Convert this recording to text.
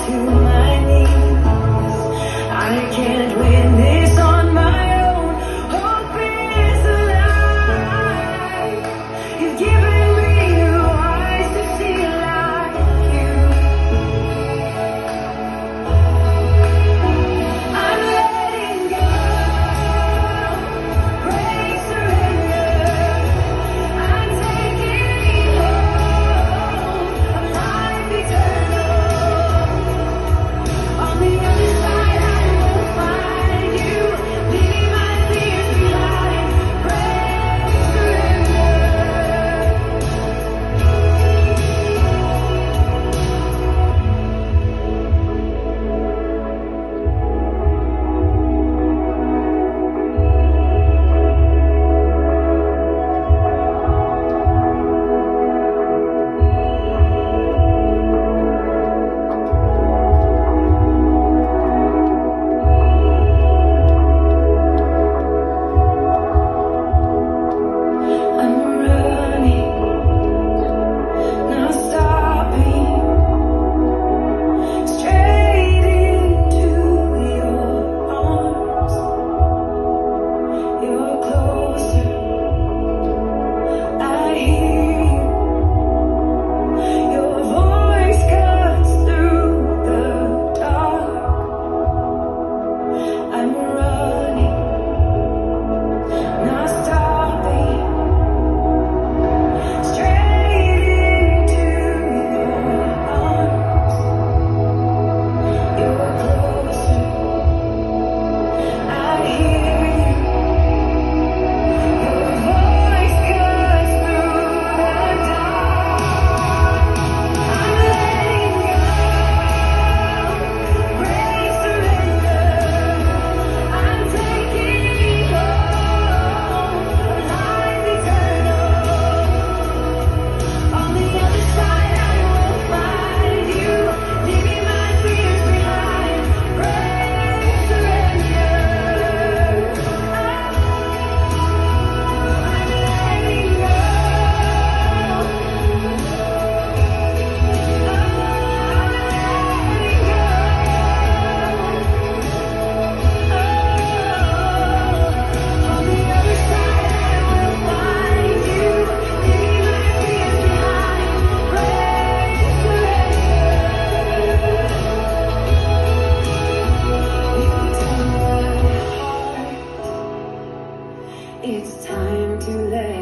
to my knees. I can't win this on my own. Hope is alive. You've given me new eyes to see like you. I'm letting go. Break surrender. I'm taking hold of life eternal. On the other side I will find you, leaving my fears behind. Break surrender. I'm running, not stopping, straight into your arms. You're closer, I hear you. Your voice cuts through the dark. I'm running, not stopping, straight into your arms. You're closer, I hear you. Your voice cuts through the dark. I'm letting go. Break surrender. I'm taking hold of life eternal. On the other side I will find you, leaving my fears behind. Break surrender. It's time to let